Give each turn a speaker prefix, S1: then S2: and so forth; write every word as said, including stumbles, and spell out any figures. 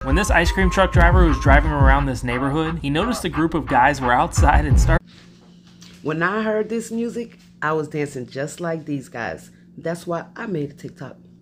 S1: When this ice cream truck driver was driving around this neighborhood, he noticed a group of guys were outside and started.
S2: When I heard this music, I was dancing just like these guys. That's why I made a TikTok.